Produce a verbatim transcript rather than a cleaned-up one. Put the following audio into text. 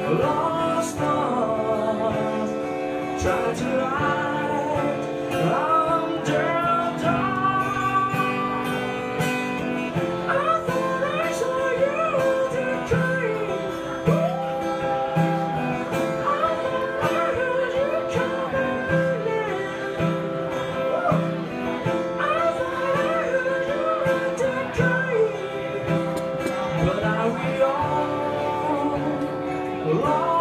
lost stars, trying to light under dark. I thought I saw you decaying. I thought I heard you coming in. I thought I heard you decaying. But are we all lost?